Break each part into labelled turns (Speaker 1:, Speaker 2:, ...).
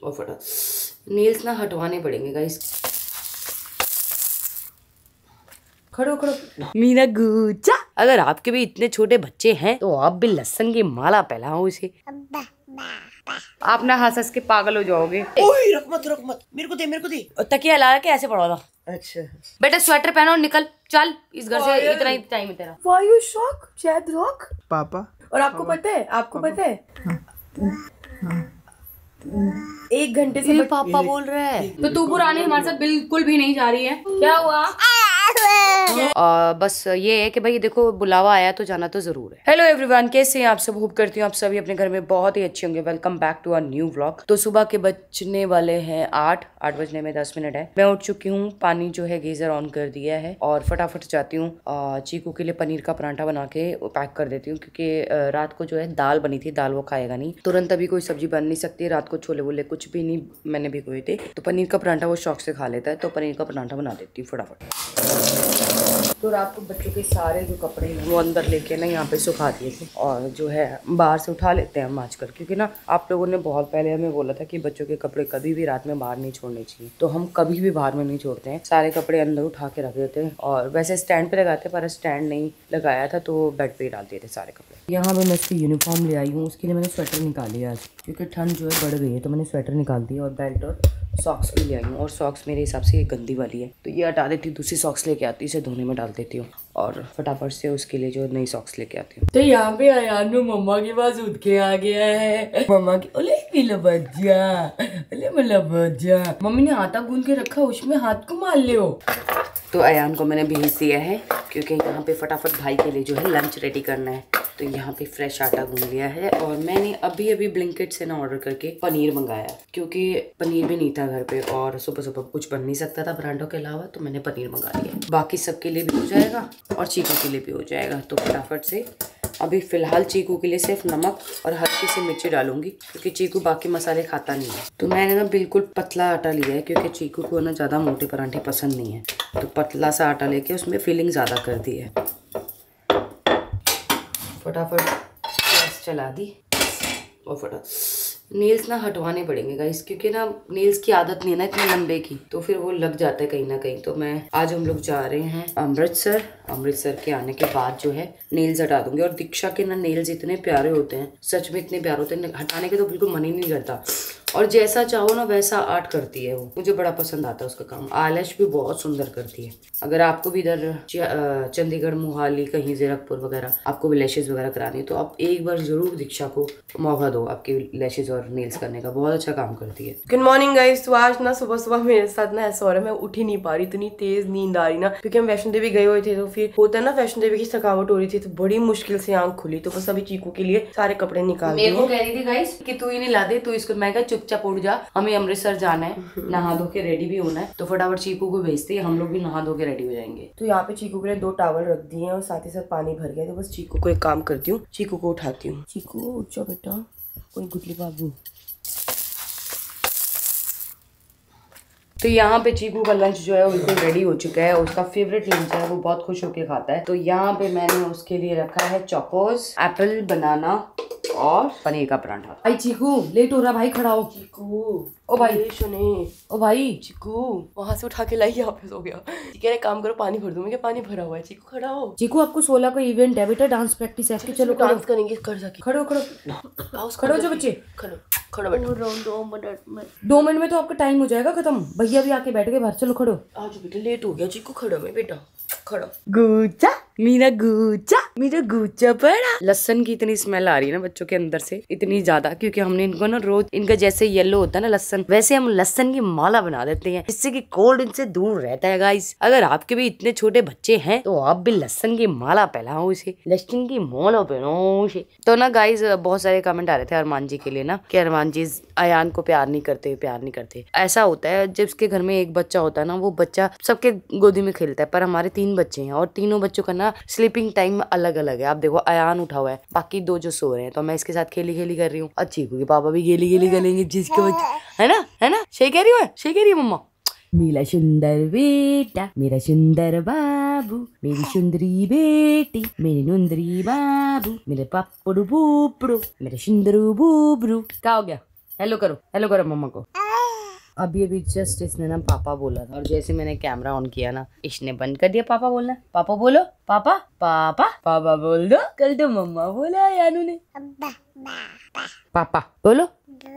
Speaker 1: और फटा नेल्स ना हटवाने पड़ेंगे गाइस। खड़ो खड़ो मीना गुच्चा। अगर आपके भी इतने छोटे बच्चे हैं तो आप भी लहसुन की माला पहनाओ इसे। आप ना हंस हंस के पागल हो जाओगे।
Speaker 2: ओए रख मत मेरे को दे।
Speaker 1: तकिया ला के ऐसे पड़ा था।
Speaker 2: अच्छा
Speaker 1: बेटा स्वेटर पहनो और निकल चल इस घर से। इतना ही टाइम है तेरा।
Speaker 3: Why you shock? शायद रॉक
Speaker 2: पापा।
Speaker 3: और आपको पता है
Speaker 2: हाँ।
Speaker 3: 1 घंटे से
Speaker 1: पापा बोल रहा है तो तू पुरानी हमारे साथ बिल्कुल भी नहीं जा रही है। क्या हुआ? बस ये है कि भाई देखो बुलावा आया तो जाना तो जरूर है। हेलो एवरीवन, कैसे हैं आप सब? होप करती हूँ आप सभी अपने घर में बहुत ही अच्छे होंगे। Welcome back to our new vlog. तो सुबह के बजने वाले हैं 8 बजने में 10 मिनट है। मैं उठ चुकी हूँ, पानी जो है गीजर ऑन कर दिया है और फटाफट जाती हूँ चीकू के लिए पनीर का पराठा बना के पैक कर देती हूँ, क्योंकि रात को जो है दाल बनी थी, दाल वो खाएगा नहीं। तुरंत अभी कोई सब्जी बन नहीं सकती, रात को छोले वोले कुछ भी नहीं मैंने भिगोए थे, तो पनीर का पराठा वो शौक से खा लेता है, तो पनीर का पराठा बना देती हूँ फटाफट। तो रात को बच्चों के सारे जो कपड़े हैं वो अंदर लेके ना यहाँ पे सुखा दिए थे, और जो है बाहर से उठा लेते हैं हम आजकल, क्योंकि ना आप लोगों ने बहुत पहले हमें बोला था कि बच्चों के कपड़े कभी भी रात में बाहर नहीं छोड़ने चाहिए, तो हम कभी भी बाहर में नहीं छोड़ते हैं, सारे कपड़े अंदर उठा के रख देते हैं। और वैसे स्टैंड पे लगाते पर स्टैंड नहीं लगाया था तो बेड पे ही डाल दिए थे सारे कपड़े। यहाँ पे मैं इसकी यूनिफॉर्म ले आई हूँ, उसके लिए मैंने स्वेटर निकाली आज, क्योंकि ठंड जो है बढ़ गई है, तो मैंने स्वेटर निकाल दी और बेल्ट और सॉक्स भी ले आई हूँ। और सॉक्स मेरे हिसाब से ये गंदी वाली है, तो ये हटा देती हूँ, दूसरी सॉक्स लेके आती हूँ, इसे धोने में डाल देती हूँ और फटाफट से उसके लिए जो नई सॉक्स लेके आती हूँ। तो यहाँ पे अयान मम्मा के पास उठ के आ गया है। मम्मा की ओले बच्चा मम्मी ने आटा गूंद के रखा, उसमें हाथ को मार ले हो। तो अयान को मैंने भेज दिया है, क्योंकि यहाँ पे फटाफट भाई के लिए जो है लंच रेडी करना है, तो यहाँ पे फ्रेश आटा गूंद लिया है। और मैंने अभी ब्लिंकिट से ना ऑर्डर करके पनीर मंगाया, क्योंकि पनीर भी नहीं था घर पे और सुबह सुबह कुछ बन नहीं सकता था पराठों के अलावा, तो मैंने पनीर मंगा लिया। बाकी सबके लिए भी हो जाएगा और चीकू के लिए भी हो जाएगा। तो फटाफट से अभी फिलहाल चीकू के लिए सिर्फ नमक और हल्की सी मिर्ची डालूंगी, क्योंकि चीकू बाकी मसाले खाता नहीं है। तो मैंने ना बिल्कुल पतला आटा लिया है, क्योंकि चीकू को ना ज़्यादा मोटे पराठे पसंद नहीं है, तो पतला सा आटा लेके उसमें फिलिंग ज़्यादा कर दी है। फटाफट गैस चला दी और फटाफट नेल्स ना हटवाने पड़ेंगे गाइस, क्योंकि ना नेल्स की आदत नहीं है ना इतने लंबे की, तो फिर वो लग जाता है कहीं ना कहीं। तो मैं आज हम लोग जा रहे हैं अमृतसर के आने के बाद जो है नेल्स हटा दूंगी। और दीक्षा के ना नेल्स इतने प्यारे होते हैं, सच में इतने प्यारे होते हैं, हटाने के तो बिल्कुल मन ही नहीं करता, और जैसा चाहो ना वैसा आर्ट करती है वो, मुझे बड़ा पसंद आता है उसका काम। आईलैश भी बहुत सुंदर करती है। अगर आपको भी इधर चंडीगढ़, मोहाली, कहीं जीरकपुर वगैरह आपको भी लैशेज वगैरह करानी है, तो आप एक बार जरूर दीक्षा को मौका दो आपकी लैशेज और नेल्स करने का, बहुत अच्छा काम करती है।
Speaker 3: Good morning guys. तो आज ना सुबह मेरे साथ ना ऐसा हो रहा है, मैं उठ ही नहीं पा रही, इतनी तेज नींद आ रही ना, क्योंकि हम वैष्णो देवी गए हुए थे, तो फिर होता है ना वैष्णो देवी की थकावट हो रही थी, तो बड़ी मुश्किल से आंख खुली। तो बस अभी चीकू के लिए सारे कपड़े निकाल दिए।
Speaker 1: मेरे को कह रही थी गाइस कि तू ही नहीं ला दे, तू इसको, मैं कहा चुपचाप उठ जा, हमें अमृतसर जाना है, नहा धो के रेडी भी होना है, तो फटाफट चीकू को भेजते हैं, हम लोग भी नहा धो के रेडी हो जाएंगे।
Speaker 3: तो यहाँ पे चीकू के लिए 2 टावल रख दिए हैं और साथ ही साथ पानी भर गया, तो बस चीकू को एक काम करती हूँ, चीकू को उठाती हूँ। चीकू उठ जाओ बेटा, कोई गुटली बाबू।
Speaker 1: तो यहाँ पे चीकू का लंच जो है बिल्कुल रेडी हो चुका है, उसका फेवरेट लंच है, वो बहुत खुश होकर खाता है। तो यहाँ पे मैंने उसके लिए रखा है चोकोस, एप्पल, बनाना और पनीर का पराठा। भाई चीकू लेट हो रहा, भाई खड़ा हो।
Speaker 3: चीकू
Speaker 1: ओ भाई
Speaker 3: सुने,
Speaker 1: ओ भाई
Speaker 3: चीकू वहां से उठा के लाई, यहाँ पे सो गया। ठीक है, काम करो, पानी भर दूं, मैं पानी भरा हुआ है। चीकू खड़ा हो।
Speaker 1: चीकू आपको 16 को इवेंट है बेटा, डांस प्रैक्टिस है, चलो
Speaker 3: डांस करेंगे, कर सके।
Speaker 1: खड़ो खड़ो जो बच्चे,
Speaker 3: खड़ो बेटा।
Speaker 1: 2 मिनट में तो आपका टाइम हो जाएगा खत्म, भैया भी आके बैठ गए बाहर, चलो खड़ो।
Speaker 3: आज बेटा लेट हो गया। चीकू खड़ो में बेटा, खड़ो।
Speaker 1: गुच्चा मेरा गुच्चा पड़ा। लहसन की इतनी स्मेल आ रही है ना बच्चों के अंदर से, इतनी ज्यादा, क्योंकि हमने इनको ना रोज, इनका जैसे येलो होता है ना लहसन, वैसे हम लहसन की माला बना देते हैं, जिससे कि कोल्ड इनसे दूर रहता है गाइस। अगर आपके भी इतने छोटे बच्चे हैं तो आप भी लहसन की माला पहनाओ इसे, लहसन की माला पहनाओ इसे। तो ना गाइस बहुत सारे कमेंट आ रहे थे अरमान जी के लिए ना, कि अरमान जी अयान को प्यार नहीं करते। ऐसा होता है जब उसके घर में एक बच्चा होता है ना, वो बच्चा सबके गोदी में खेलता है, पर हमारे 3 बच्चे हैं और तीनों बच्चों का ना स्लीपिंग टाइम अलग अलग है। आप देखो अयान उठा हुआ है, बाकी 2 जो सो रहे हैं, तो मैं इसके साथ खेली कर रही हूँ। और चीकू के पापा भी गेली करेंगे जिसके बच्चे, है ना सही कह रही है मम्मा। मेरा सुंदर बेटा, मेरा सुंदर बाबू, मेरी सुंदरी बेटी, मेरी नुंदरी बाबू, मेरे पापड़ू बूपड़ू, मेरा सुंदरू बूबरू। क्या हो गया? हेलो करो मम्मा को। अभी जस्ट इसने ना पापा बोला था और जैसे मैंने कैमरा ऑन किया ना इसने बंद कर दिया पापा बोलना। पापा बोलो, पापा पापा पापा बोल दो। कल तो मम्मा बोला यानू ने। पापा बोलो।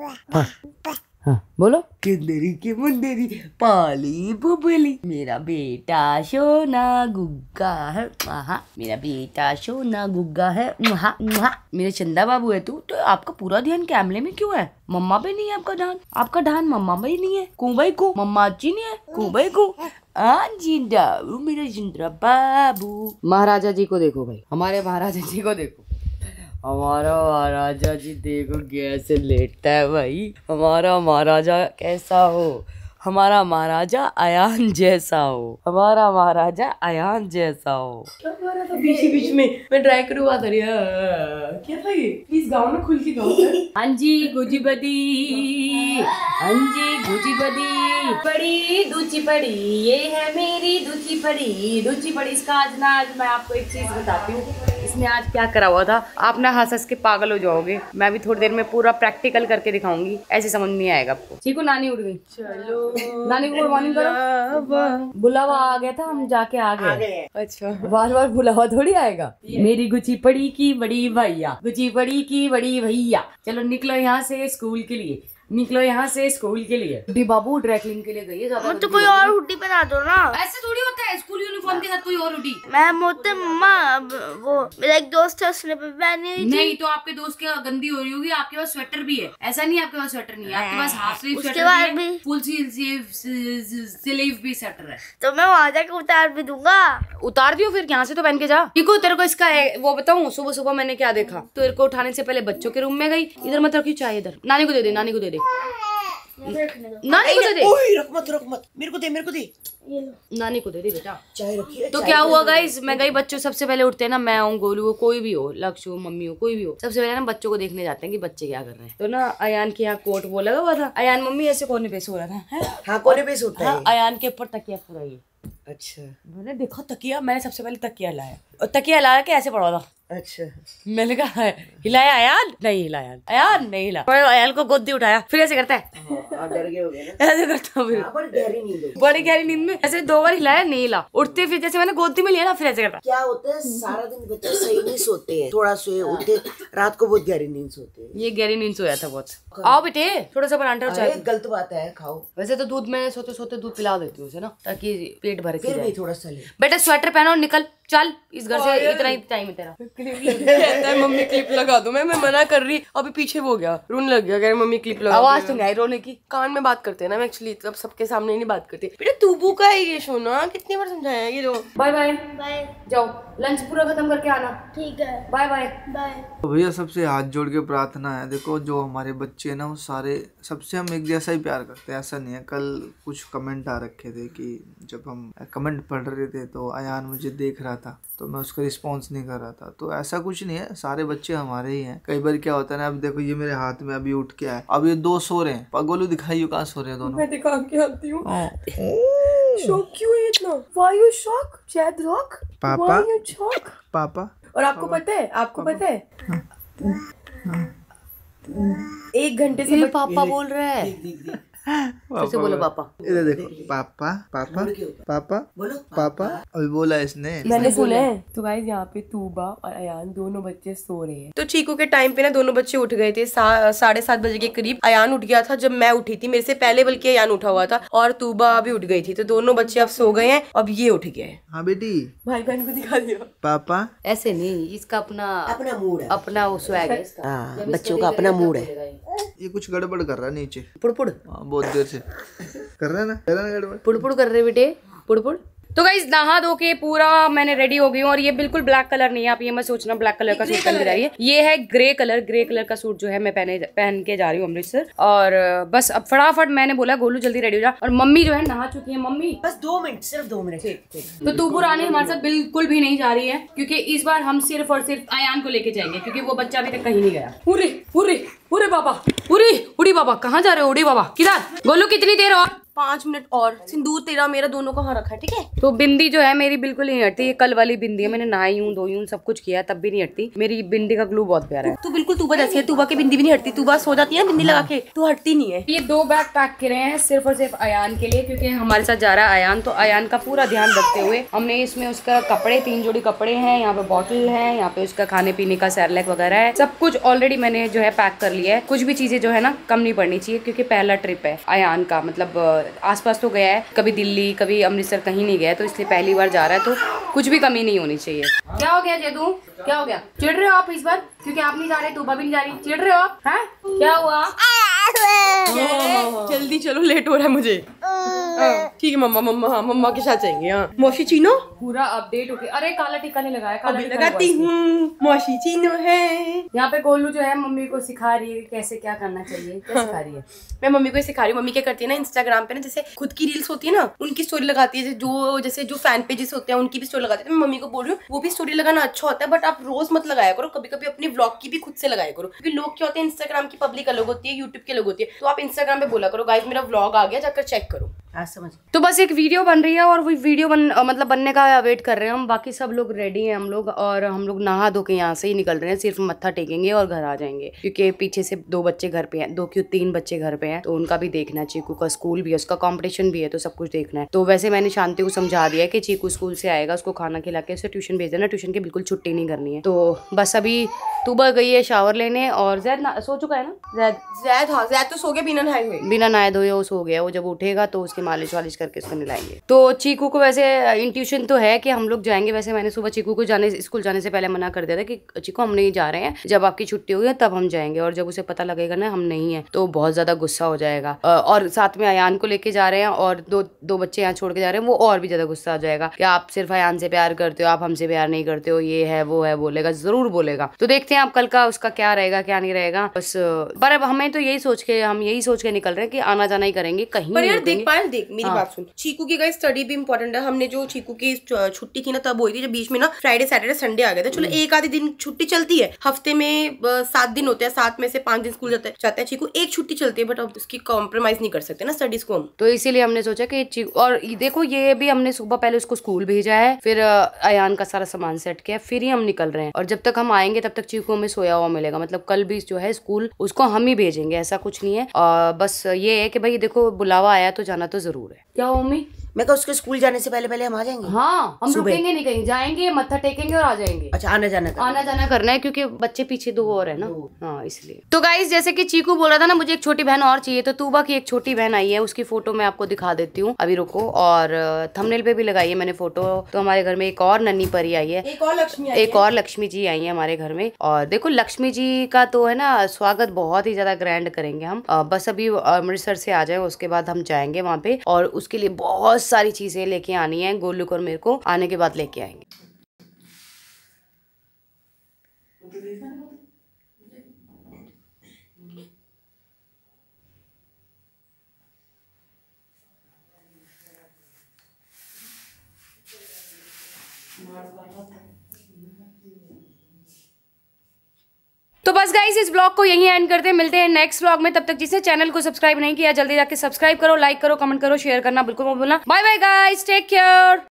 Speaker 1: हाँ बोलो। किंदरी की मुंदरी पाली बुबली मेरा बेटा सोना गुग्गा है वहाँ, मेरा बेटा सोना गुग्गा है वहाँ वहाँ। मेरे चंदा बाबू है तू तो आपका पूरा ध्यान कैमरे में क्यों है? मम्मा पे नहीं है आपका ध्यान? आपका ध्यान मम्मा पे ही नहीं है। कू भाई कू मम्मा अच्छी नहीं है। कू भाई कू जिंदा मेरा जिंदा बाबू। महाराजा जी को देखो भाई, हमारे महाराजा जी को देखो। हमारा महाराजा जी देखो कैसे लेटता है भाई। हमारा महाराजा कैसा हो? हमारा महाराजा अयान जैसा हो। हमारा महाराजा अयान जैसा हो।
Speaker 3: क्या हो रहा था बीच में? मैं ट्राई करूँ बात करिए। क्या था ये? प्लीज गाँव में खुल के गाओ।
Speaker 1: हाँ जी गुजी बदी, हाँ जी गुजी बदी पड़ी दूची पड़ी, ये है मेरी दूची पड़ी। दूची पड़ी इसका आज मैं आपको एक चीज बताती हूँ। इसने आज क्या करा हुआ था, आप ना हंस के पागल हो जाओगे। मैं भी थोड़ी देर में पूरा प्रैक्टिकल करके दिखाऊंगी, ऐसे समझ नहीं आएगा आपको। ठीक है नानी उठ गई, चलो नानी को गुड मॉर्निंग करो। बुलावा आ गया था, हम जाके आ गए।
Speaker 3: अच्छा
Speaker 1: बार बार बुलावा थोड़ी आएगा। मेरी गुची पड़ी की बड़ी भैया, गुची पड़ी की बड़ी भैया। चलो निकलो यहाँ से स्कूल के लिए, निकलो यहाँ से स्कूल के लिए। डी बाबू ड्राइक्लिंग के लिए गई है। ज्यादा
Speaker 4: तो कोई और हुडी पहना दो ना।
Speaker 1: ऐसे थोड़ी होता है, स्कूल यूनिफॉर्म के साथ कोई और हुडी।
Speaker 4: मैम होते मम्मा, वो मेरा एक दोस्त है उसने पहनी हुई थी।
Speaker 1: नहीं तो आपके दोस्त की गंदी हो रही होगी। आपके पास स्वेटर भी है, ऐसा नहीं आपके पास स्वेटर नहीं है। आपके पास हाफ स्लीव स्वेटर भी है, फुल स्लीव भी स्वेटर है।
Speaker 4: तो मैं वहाँ जाके उतार भी दूंगा।
Speaker 1: उतार दियो फिर, यहाँ से तो पहन के जा। देखो तेरे को इसका वो बताऊँ, सुबह सुबह मैंने क्या देखा। तेरे को उठाने से पहले बच्चों के रूम में गई। इधर मत रखी चाय, इधर नानी को दे दे, नानी को दे दे, नानी को दे दे।
Speaker 2: ओए रुक मत मेरे को दे
Speaker 1: नानी को दे दे बेटा।
Speaker 2: चाय रखिए।
Speaker 1: तो क्या हुआ गाइस, मैं गई, बच्चों सबसे पहले उठते हैं ना, मैं हूँ, गोलू हो, कोई भी हो, लक्ष्य हो, मम्मी हो, कोई भी हो, सबसे पहले ना बच्चों को देखने जाते हैं कि बच्चे क्या कर रहे हैं। तो ना अयान के यहाँ कोट वो लगा हुआ था। अयान मम्मी ऐसे कोने पे सो रहा था है?
Speaker 2: हाँ कोने पे सोता है।
Speaker 1: अयान के ऊपर तकिया पूरा ये।
Speaker 2: अच्छा
Speaker 1: मैंने देखा तकिया, मैंने सबसे पहले तकिया लाया और तकिया ला के ऐसे पड़ा था।
Speaker 2: अच्छा
Speaker 1: मैंने कहा हिलाया अयान, नहीं हिलाया अयान, नहीं हिला। अयान को गोदी उठाया, फिर ऐसे करता है,
Speaker 2: डर गए हो गए ना।
Speaker 1: ऐसे करता हूँ। फिर बड़ी गहरी नींद में ऐसे 2 बार हिलाया, नहीं हिला। उठते फिर जैसे मैंने गोदी में लिया ना, फिर ऐसे करता।
Speaker 2: क्या होता है, सारा दिन बच्चे सही नहीं सोते हैं, थोड़ा सोए उठते, रात को बहुत गहरी नींद सोते हैं।
Speaker 1: ये गहरी नींद सोया था बहुत। आओ बेटे थोड़ा सा परांठा और चाय।
Speaker 2: गलत बात है, खाओ।
Speaker 1: वैसे तो दूध में सोते सोते दूध पिला देती हूँ उसे ना, ताकि पेट भर के जाए।
Speaker 2: थोड़ा सा ले
Speaker 1: बेटा स्वेटर पहनो और निकल, चल इस घर से, इतना ही टाइम है तेरा।
Speaker 3: कहता है मम्मी क्लिप लगा दो। मैं मना कर रही, अभी पीछे वो गया, रोने लग गया, कह रही मम्मी क्लिप लगा।
Speaker 1: आवाज तो नहीं आई रोने की।
Speaker 3: कान में बात करते हैं ना, मैं एक्चुअली तब सबके सामने नहीं बात करती। बेटा तूबू का है ये, सोना कितनी बार समझाया ये। जो
Speaker 1: बाय बाय
Speaker 4: बाय,
Speaker 1: जाओ लंच पूरा खत्म करके आना।
Speaker 4: ठीक है,
Speaker 1: बाय बाय
Speaker 4: बाय।
Speaker 5: तो भैया सबसे हाथ जोड़ के प्रार्थना है, देखो जो हमारे बच्चे हैं ना वो सारे सबसे हम एक जैसा ही प्यार करते हैं, ऐसा नहीं है। कल कुछ कमेंट आ रखे थे कि जब हम कमेंट पढ़ रहे थे तो अयान मुझे देख रहा था तो मैं उसका रिस्पॉन्स नहीं कर रहा था। तो ऐसा कुछ नहीं है, सारे बच्चे हमारे ही हैं। कई बार क्या होता है ना, अब देखो ये मेरे हाथ में अभी उठ के आया, अब ये 2 सो रहे हैं। गोलू दिखाइए कहाँ सो रहे हैं दोनों।
Speaker 3: मैं दिखा के आती हूँ। शॉक क्यों है इतना? Why you shock? Chad Rock?
Speaker 5: पापा।
Speaker 3: Why you shock?
Speaker 5: पापा।
Speaker 3: और आपको पता है, आपको पता है, 1 घंटे से
Speaker 1: पापा बोल रहा है। फिर से बोलो पापा।
Speaker 5: इधर देखो, पापा पापा पापा पापा अभी बोला इसने।
Speaker 3: मैंने सुना है। तो गाइस यहाँ पे तूबा और अयान दोनों बच्चे सो रहे हैं। तो चीकू के टाइम पे ना दोनों बच्चे उठ गए थे 7:30 बजे के करीब। अयान उठ गया था जब मैं उठी थी, मेरे से पहले बल्कि अयान उठा हुआ था, और तूबा भी उठ गई थी। तो दोनों बच्चे अब सो गए हैं, अब ये उठ गए।
Speaker 5: हाँ बेटी,
Speaker 3: भाई बहन को दिखा दिया।
Speaker 5: पापा
Speaker 1: ऐसे नहीं, इसका अपना
Speaker 2: मूड है,
Speaker 1: अपना वो स्वैग है इसका।
Speaker 2: हाँ, बच्चों का अपना मूड है।
Speaker 5: ये कुछ गड़बड़ कर रहा है नीचे,
Speaker 1: पुड़पुड़
Speaker 5: बहुत देर से कर रहा है ना गड़बड़।
Speaker 1: पुड़पुड़ कर रहे बेटे, पुड़पुड़। तो गाइस नहा धो के पूरा मैंने रेडी हो गई हूँ, और ये बिल्कुल ब्लैक कलर नहीं है, आप ये मत सोचना ब्लैक कलर का सूट पहन के जा रही है। ये है ग्रे कलर का सूट जो है मैं पहन के जा रही हूँ अमृतसर। और बस अब फटाफट मैंने बोला गोलू जल्दी रेडी हो जा, और मम्मी जो है नहा चुकी है। मम्मी
Speaker 2: बस 2 मिनट, सिर्फ 2 मिनट।
Speaker 1: तो तू पुरानी हमारे साथ बिल्कुल भी नहीं जा रही है, क्योंकि इस बार हम सिर्फ और सिर्फ अयान को लेके जाएंगे, क्योंकि वो बच्चा अभी तक कहीं नहीं गया। उरे बाबा, उड़ी बाबा कहाँ जा रहे हो? उड़ी बाबा किधर? गोलू कितनी देर और?
Speaker 3: 5 मिनट और। सिंदूर तेरा मेरा दोनों को वहाँ रखा है, ठीक है।
Speaker 1: तो बिंदी जो है मेरी बिल्कुल नहीं हटती, ये कल वाली बिंदी है, मैंने नहाई हूँ धोई हूँ सब कुछ किया तब भी नहीं हटती। मेरी बिंदी का ग्लू बहुत प्यारा है।
Speaker 3: तू बिल्कुल तूबा जैसी है, तूबा की बिंदी भी नहीं हटती। तूबा सो जाती है ना बिंदी लगा के, तू हटती नहीं है।
Speaker 1: ये 2 बैग पैक करे हैं सिर्फ और सिर्फ अयान के लिए, क्योंकि हमारे साथ जा रहा है अयान, तो अयान का पूरा ध्यान रखते हुए हमने इसमें उसका कपड़े 3 जोड़ी कपड़े हैं, यहाँ पे बॉटल है, यहाँ पे उसका खाने पीने का सैरलैक वगैरह है, सब कुछ ऑलरेडी मैंने जो है पैक कर लिया है। कुछ भी चीजें जो है ना कम नहीं पड़नी चाहिए, क्योंकि पहला ट्रिप है अयान का, मतलब आसपास तो गया है, कभी दिल्ली कभी अमृतसर कहीं नहीं गया, तो इसलिए पहली बार जा रहा है, तो कुछ भी कमी नहीं होनी चाहिए। क्या हो गया जेदू, क्या हो गया? चिढ़ रहे हो आप इस बार क्योंकि आप नहीं जा रहे, तूबा भी नहीं जा रही, चिढ़ रहे हो आप? हैं क्या हुआ?
Speaker 3: जल्दी चलो, लेट हो रहा है मुझे। ठीक है मम्मा, मम्मा हाँ मम्मा के साथ जाएंगे। हाँ मौसी चीनो
Speaker 1: पूरा अपडेट हो गया। अरे काला टीका नहीं लगाया, काला टीका
Speaker 3: लगाती हूँ। मौसी चीनो है
Speaker 1: यहाँ पे। गोलू जो है मम्मी को सिखा रही है कैसे क्या करना चाहिए, क्या सिखा रही है?
Speaker 3: मैं मम्मी को सिखा रही हूँ। मम्मी क्या करती है ना, इंस्टाग्राम पे ना जैसे खुद की रील्स होती है ना, उनकी स्टोरी लगाती है। जैसे जो फैन पेजेस होते हैं उनकी भी स्टोरी लगाती है। मैं मम्मी को बोल रही हूँ वो भी स्टोरी लगाना अच्छा होता है, बट आप रोज मत लगाया करो, कभी कभी अपनी व्लॉग की भी खुद से लगाया करो, क्योंकि लोग क्या होते हैं, इंस्टाग्राम की पब्लिक अलग होती है, यूट्यूब की अलग होती है। तो आप इंस्टाग्राम पे बोला करो गाइस मेरा व्लॉग आ गया, जाकर चेक करो।
Speaker 2: समझ।
Speaker 1: तो बस एक वीडियो बन रही है और वो वीडियो मतलब बनने का वेट कर रहे हैं हम। बाकी सब लोग रेडी हैं हम लोग, और हम लोग नहा धो के यहाँ से ही निकल रहे हैं, सिर्फ मत्था टेकेंगे और घर आ जाएंगे, क्योंकि पीछे से 2 बच्चे घर पे हैं, 2 क्यों 3 बच्चे घर पे हैं, तो उनका भी देखना है। चीकू का स्कूल भी है, उसका कंपटीशन भी है, तो सब कुछ देखना है। तो वैसे मैंने शांति को समझा दिया है कि चीकू स्कूल से आएगा, उसको खाना खिला के उसे ट्यूशन भेज देना, ट्यूशन की बिल्कुल छुट्टी नहीं करनी है। तो बस अभी तूबा गई है शावर लेने, और जैद सो चुका है ना,
Speaker 3: जैद तो सो गया बिना नहाए हुए,
Speaker 1: बिना नहाए धोए वो सो गया। वो जब उठेगा तो उसकी मालिश वालिश करके उसको नहलाएंगे। तो चीकू को वैसे इंट्यूशन तो है कि हम लोग जाएंगे। वैसे मैंने सुबह चीकू को स्कूल जाने से पहले मना कर दिया था कि चीकू हम नहीं जा रहे हैं, जब आपकी छुट्टी होगी तब हम जाएंगे। और जब उसे पता लगेगा ना हम नहीं है तो बहुत ज्यादा गुस्सा हो जाएगा। और साथ में अयान को लेके जा रहे हैं और दो बच्चे यहाँ छोड़ के जा रहे हैं, वो और भी ज्यादा गुस्सा हो जाएगा कि आप सिर्फ अयान से प्यार करते हो, आप हमसे प्यार नहीं करते हो, ये है वो है, बोलेगा, जरूर बोलेगा। तो देखते हैं आप कल का उसका क्या रहेगा क्या नहीं रहेगा बस। पर अब हमें तो यही सोच के निकल रहे हैं कि आना जाना ही करेंगे, कहीं
Speaker 3: पर यार देख पायल, देख मेरी बात सुन, चीकू की गाइस स्टडी भी इंपॉर्टेंट है। हमने जो चीकू की छुट्टी थी ना तब हुई थी जब बीच में ना फ्राइडे सैटरडे संडे आ गया था। चलो एक आधे दिन छुट्टी चलती है, हफ्ते में 7 दिन होते हैं, 7 में से 5 दिन स्कूल जाता है चीकू, एक छुट्टी चलती है, बट अब उसकी कॉम्प्रोमाइज नहीं कर सकते ना स्टडीज को हम।
Speaker 1: तो इसीलिए हमने सोचा कि और देखो ये भी हमने सुबह पहले उसको स्कूल भेजा है, फिर अयान का सारा सामान सेट किया, फिर ही हम निकल रहे हैं। और जब तक हम आएंगे तब तक चीकू हमें सोया हुआ मिलेगा, मतलब कल भी जो है स्कूल उसको हम ही भेजेंगे, ऐसा कुछ नहीं है। बस ये है कि भाई देखो बुलावा आया तो जाना तो जरूर है। क्या मम्मी?
Speaker 2: मैं कहा उसके स्कूल जाने से पहले हम आ जाएंगे।
Speaker 1: हाँ हम रुकेंगे नहीं कहीं, जाएंगे मत्था टेकेंगे और आ जाएंगे।
Speaker 2: अच्छा आना जाना
Speaker 1: करना है, क्योंकि बच्चे पीछे 2 और है ना। हाँ इसलिए। तो गाइस जैसे कि चीकू बोल रहा था ना मुझे एक छोटी बहन और चाहिए, तो तूबा की एक छोटी बहन आई है, उसकी फोटो मैं आपको दिखा देती हूँ, अभी रुको। और थंबनेल पे भी लगाई है मैंने फोटो। तो हमारे घर में एक और नन्ही परी आई है, एक और लक्ष्मी जी आई है हमारे घर में। और देखो लक्ष्मी जी का तो है ना स्वागत बहुत ही ज्यादा ग्रैंड करेंगे हम। बस अभी अमृतसर से आ जाए उसके बाद हम जाएंगे वहाँ पे, और उसके लिए बहुत सारी चीजें लेके आनी है। गोलू को और मेरे को आने के बाद लेके आएंगे। तो बस गाइस इस ब्लॉग को यहीं एंड करते हैं, मिलते हैं नेक्स्ट ब्लॉग में। तब तक जिसने चैनल को सब्सक्राइब नहीं किया जल्दी जाके सब्सक्राइब करो, लाइक करो, कमेंट करो, शेयर करना बिल्कुल मत भूलना। Bye bye guys, take care.